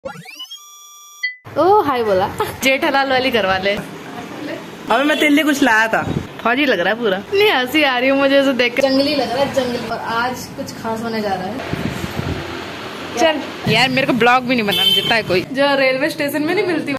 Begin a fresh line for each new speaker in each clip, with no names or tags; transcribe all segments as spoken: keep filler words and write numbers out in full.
ओ हाय बोला, जेठालाल वाली करवा ले।
अबे मैं तेरे लिए कुछ लाया था।
फौजी लग रहा है पूरा। नहीं हंसी आ रही है मुझे ऐसे देख कर। जंगली लग रहा है, जंगली। और आज कुछ खास होने जा रहा है। चल यार, मेरे को ब्लॉग भी नहीं बनाना देता है कोई, जो रेलवे स्टेशन में नहीं मिलती।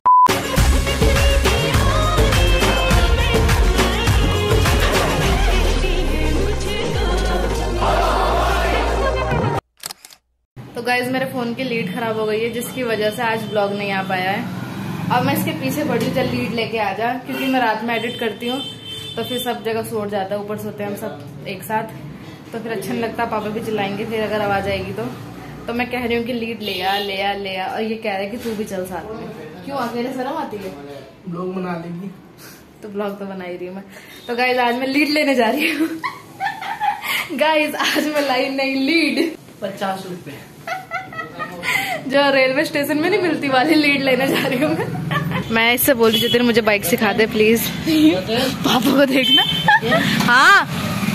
तो गाइज मेरे फोन की लीड खराब हो गई है, जिसकी वजह से आज ब्लॉग नहीं आ पाया है। अब मैं इसके पीछे पड़ी हूँ, चल लीड लेके आ जा, क्योंकि मैं रात में एडिट करती हूँ तो फिर सब जगह सोट जाता है, ऊपर सोते हैं हम सब एक साथ, तो फिर अच्छा नहीं लगता। पापा भी चिल्लाएंगे फिर अगर आवाज आएगी तो तो मैं कह रही हूँ कि लीड ले आ ले आ ले आ, और ये कह रहे कि तू भी चल साथ में। क्यों, अकेले शर्म आती है?
ब्लॉग बना लेंगी
तो ब्लॉग तो बना ही रही हूँ मैं। तो गाइज आज मैं लीड लेने जा रही हूँ। गाइज आज मैं लाई नहीं लीड,
पचास रुपए
जो रेलवे स्टेशन में नहीं मिलती वाली लीड लेने जा रही हूँ मैं। मैं इससे बोल रही हूँ मुझे बाइक सिखा दे प्लीज। पापा को देखना। हाँ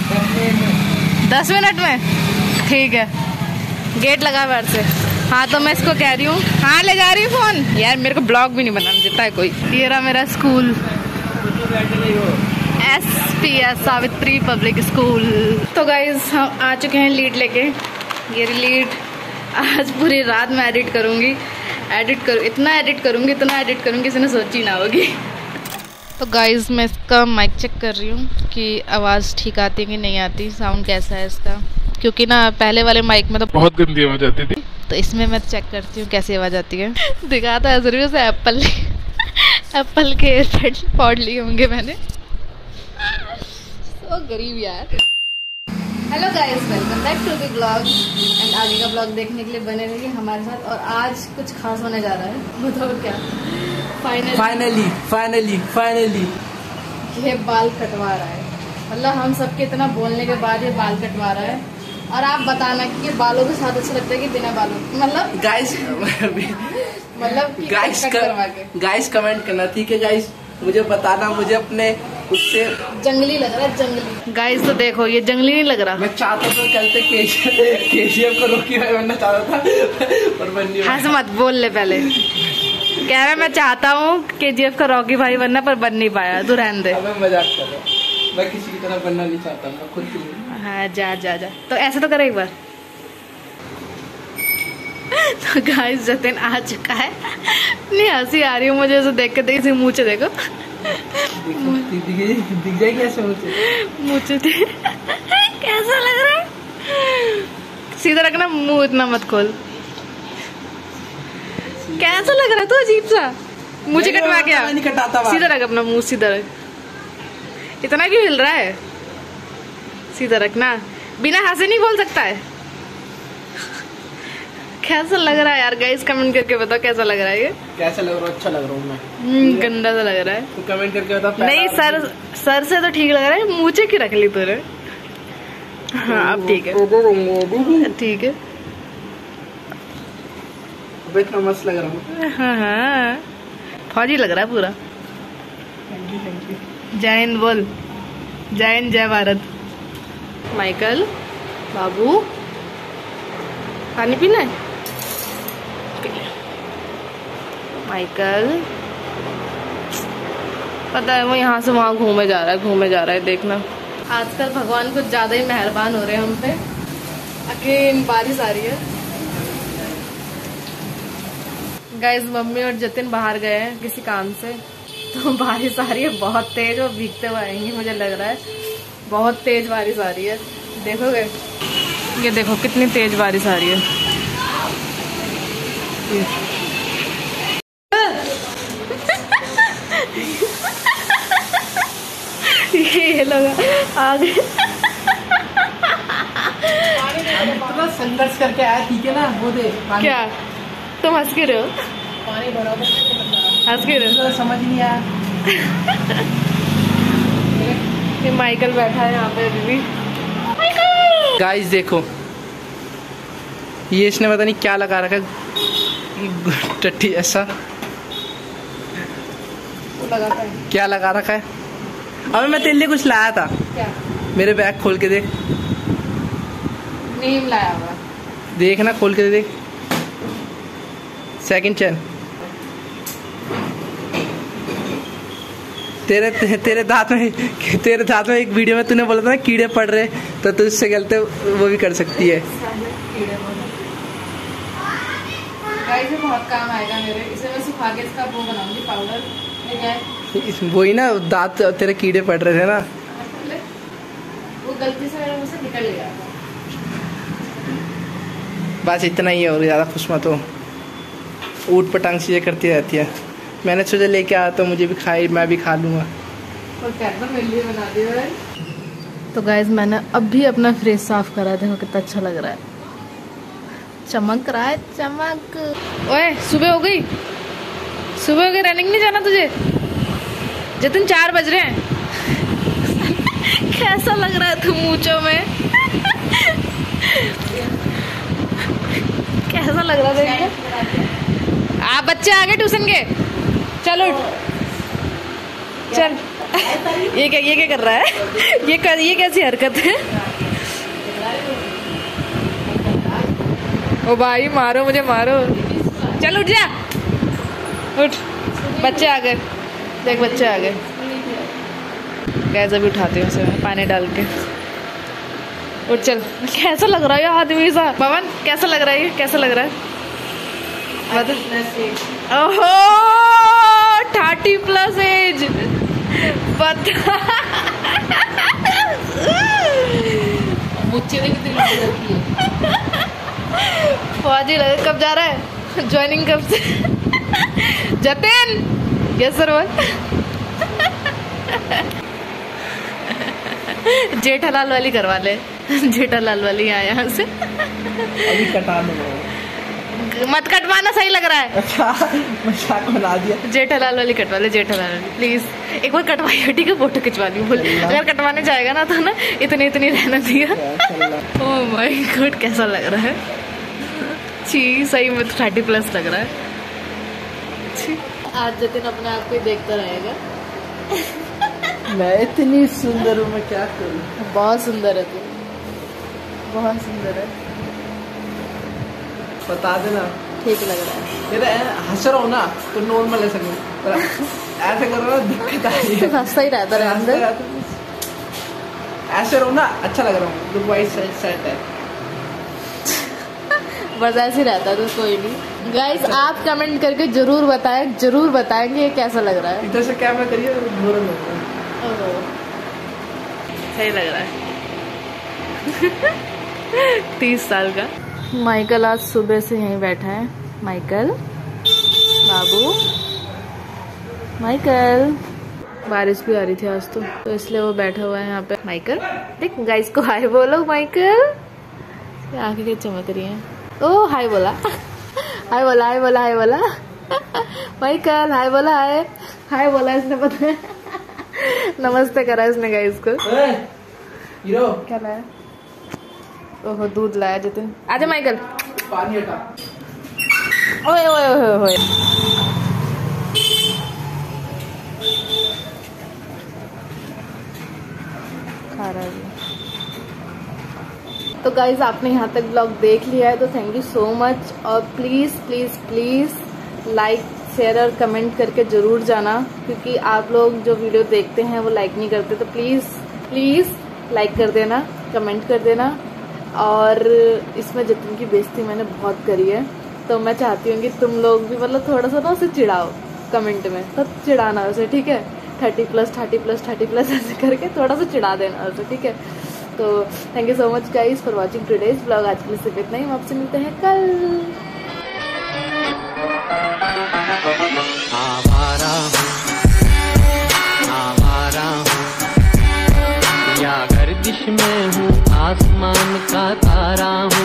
दस मिनट में ठीक है, गेट लगा बाहर से। हाँ तो मैं इसको कह रही हूँ, हाँ ले जा रही हूँ फोन। यार मेरे को ब्लॉग भी नहीं बनाना देता है कोई। ये रहा मेरा school, S P S Savitri public school. तो गाइज हम आ चुके हैं लीड लेके। ये लीड आज पूरी रात में एडिट करूंगी, एडिट करूँ इतना एडिट करूंगी इतना एडिट करूंगी इसने सोची ना होगी। तो गाइज मैं इसका माइक चेक कर रही हूँ कि आवाज़ ठीक आती है कि नहीं आती, साउंड कैसा है इसका, क्योंकि ना पहले वाले माइक में तो बहुत गंदी आवाज़ आती थी, तो इसमें मैं चेक करती हूँ कैसी आवाज़ आती है। दिखाता है जरूर से एप्पल एप्पल के एयरपॉड्स पॉड लिए होंगे मैंने। तो गरीब यार। Hello guys, welcome back to the blog and आगे का ब्लॉग देखने के लिए बने रहिए हमारे साथ। और आज कुछ खास होने जा रहा है, बताओ क्या? फाइनली
फाइनली फाइनली फाइनली
ये बाल कटवा रहा है। मतलब हम सबके इतना बोलने के बाद ये बाल कटवा रहा है। और आप बताना कि ये बालों के साथ अच्छा लगता है कि बिना बालों, मतलब
गाइस
मतलब
गाइस गाइस कमेंट करना, ठीक है गाइस? मुझे बताना, मुझे अपने उससे
जंगली लग रहा है, जंगली। गाइस तो देखो ये जंगली नहीं लग रहा।
मैं चाहता था चलते केजीएफ को रोकी भाई बनना चाहता था पर बन नहीं।
हंस मत, बोल ले पहले। कह रहा मैं चाहता हूँ केजीएफ का रॉकी भाई बनना पर बन नहीं पाया, तू रहने दे।
मैं मजाक कर रहा हूँ, मैं किसी की तरह बनना नहीं चाहता, मैं खुद की।
हाँ जा जा जा, तो ऐसा तो करे एक बार। तो गाइस जतिन आ चुका है। नहीं हंसी आ रही है मुझे ऐसे देख के, देख इसे मुँह से देखो,
दिख जाएगी ऐसे
मुँह से कैसा लग रहा है? सीधा रखना मुँह, इतना मत खोल। कैसा लग रहा है? तो अजीब सा मुझे कटवा क्या?
नहीं कटाता,
सीधा रख अपना मुँह, सीधा रख। इतना क्यों हिल रहा है? सीधा रखना, बिना हंसे नहीं बोल सकता है। कैसा लग रहा है यार? गाइस कमेंट करके बताओ कैसा लग रहा है ये।
कैसा लग रहा है? अच्छा लग रहा हूँ मैं।
गंदा सा लग रहा है
तो कमेंट करके बताओ।
नहीं सर, सर से तो ठीक लग रहा है, मुँह की रख ली तूने। हाँ अब ठीक है, ठीक है।
इतना मस्त लग रहा हूँ।
हाँ हाँ फौजी लग रहा है पूरा।
Thank you thank you.
जय हिंद बोल, जय हिंद जय भारत। माइकल बाबू पानी पीना है? माइकल पता है वो यहाँ से वहाँ घूमे जा रहा है, घूमे जा रहा है। देखना आजकल भगवान कुछ ज्यादा ही मेहरबान हो रहे हैं हम पे। अगेन बारिश आ रही है। गाइस मम्मी और जतिन बाहर गए हैं किसी काम से, तो बारिश आ रही है बहुत तेज, और भीगते हुए आएंगे मुझे लग रहा है। बहुत तेज बारिश आ रही है, देखोगे? ये देखो कितनी तेज बारिश आ रही है। ये लोग आ गए।
इतना संघर्ष करके आया, ठीक है ना? वो दे
क्या तुम हंस के रहे हो?
पानी भरा,
हंस के रहे हो?
समझ नहीं आया।
ये माइकल बैठा है यहाँ पे अभी भी।
गाइस देखो, ये इसने पता नहीं क्या लगा रखा है, टट्टी ऐसा
लगा है।
क्या लगा रखा है? अबे मैं तेरे लिए कुछ लाया था।
क्या?
मेरे बैग खोल के देख।
नीम लाया हुआ,
देख ना, खोल के देख। सेकंड चैन। तेरे ते, तेरे दांत में तेरे दांत में एक वीडियो में तूने बोला था ना कीड़े पड़ रहे, तो तू इससे गलते वो भी कर सकती है।
गाइस ये बहुत काम आएगा मेरे, इसे मैं सुखा के इसका वो बनाऊंगी पाउडर।
वही ना, दांत तेरे कीड़े पड़ रहे थे ना,
वो गलती से मेरे मुंह से निकल गया।
बस इतना ही है, और ज़्यादा खुश मत हो। ऊट पटांग चीज़ें करती रहती है। मैंने सोचा लेके आया तो मुझे भी खाई, मैं भी खा लूँगा।
और कैमरा मेरे लिए बना दिया है। तो गाइस मैंने अभी अपना फेस साफ करा, देखो कितना अच्छा लग रहा है, चमक रहा है चमक। ओए सुबह हो गई, सुबह हो गई, रनिंग नहीं जाना तुझे? जतिन चार बज रहे हैं। कैसा लग रहा है तुम ऊंचों में? कैसा लग रहा है? आप बच्चे आ गए ट्यूशन के, चलो चल। ये क्या ये क्या कर रहा है? ये कर, ये कैसी हरकत है? ओ भाई मारो मुझे, मारो। चल उठ जा, उठ। बच्चे आ गए, देख बच्चे आ गए। गैस अभी उठाती हूँ उसे पानी डाल के। उठ चल। कैसा लग रहा है ये आदमी सा? पवन कैसा लग रहा है? ये कैसा लग रहा है? ओहो थर्टी प्लस एज बता। मुझे फौजी लगे। कब जा रहा है? ज्वाइनिंग कब से? जतिन यस सर बोल। जेठालाल वाली करवा ले, जेठालाल वाली यहाँ यहाँ से।
अभी कटा लूंगा।
मत कटवाना, सही लग रहा है।
अच्छा मजाक बना दिया।
जेठालाल वाली कटवा ले, जेठालाल वाली प्लीज। एक बार कटवाई, ठीक है, फोटो खिंचवा ली। बोल अगर कटवाने जाएगा ना तो ना इतनी इतनी रहना दिया। ओह माय गॉड कैसा लग रहा है? छी सही में तो थर्टी प्लस लग रहा है। आज जतिन अपने आप को ही देखता रहेगा।
मैं इतनी सुंदर हूँ, मैं क्या करूँ?
बहुत सुंदर है तू, बहुत सुंदर है।
बता देना।
ठीक लग रहा है।
मेरा हंस रहा हूँ ना तो नॉर्मल ऐसा करो, ऐसे करो ना दिक्कत आ रही है।
हंसता ही रहता है अंदर।
ऐसे रहो ना, अच्छा लग रहा हूँ। लुक वाइज सेट है,
बस ऐसे ही रहता है तो कोई नहीं। गाइस आप कमेंट करके जरूर बताएं, जरूर बताएंगे ये कैसा लग रहा है।
इधर से कैमरा करिए, घोड़ा लग रहा
है। सही लग रहा है। तीस साल का माइकल आज सुबह से यहीं बैठा है। माइकल बाबू, माइकल। बारिश भी आ रही थी आज तो, तो इसलिए वो बैठा हुआ है यहाँ पे। माइकल देख गाइस को हाय बोलो। माइकल आंखें क्या चमक रही हैं। ओ हाय बोला, हाय बोला, हाय बोला, हाय बोला। माइकल हाय बोला, हाय हाय बोला इसने, पता है। नमस्ते करा इसने गाइस को।
हीरो
क्या लाया? ओहो दूध लाया जतिन। आजा माइकल।
पानी हटा।
ओए ओए ओए ओए। खा रहा है। तो गाइज आपने यहाँ तक ब्लॉग देख लिया है तो थैंक यू सो मच। और please please please like share और कमेंट करके जरूर जाना, क्योंकि आप लोग जो वीडियो देखते हैं वो लाइक नहीं करते। तो प्लीज प्लीज लाइक कर देना, कमेंट कर देना। और इसमें जतिन की बेइज्जती मैंने बहुत करी है, तो मैं चाहती हूँ कि तुम लोग भी मतलब थोड़ा सा ना उसे चिढ़ाओ कमेंट में। तो चिढ़ाना उसे, ठीक है? Thirty plus thirty plus thirty plus ऐसे करके थोड़ा सा चिढ़ा देना उसे, ठीक है? तो thank you so much guys for watching today's blog. आज के लिए सिर्फ इतना ही, हम आपसे मिलते हैं कल।
आवारा हूँ, आवारा हूँ, या गर्दिश में हूँ, आसमान का तारा हूँ।